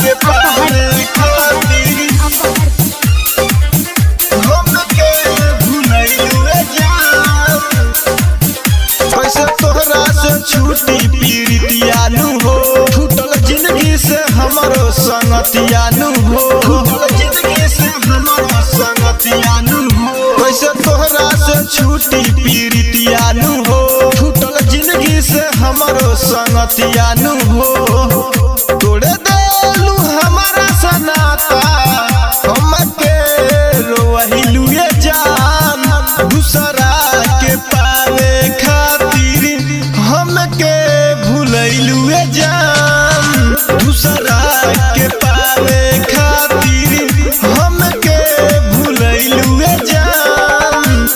के पावे खातिर हमके भुलैलुए जान। कैसे तोहरा से छूटी पीरितियानु हो, छूटल जिंदगी से हमारो संगतियानु हो, छूटल जिंदगी से हमारो संगतियानु हो। कैसे तोहरा से छूटी पीरितियानु हो, छूटल जिंदगी से हमारो संगतियानु हो। तोड़े देलू हमारा सनाता हमके रोहिलुए जान। दूसरा के पावे खातिर हमके भुलैलुए जान। दूसरा के पावे खातिर हमके भुलैलुए जान।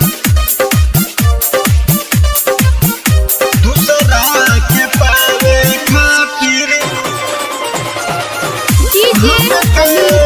दूसरा के पावे खातिर DJ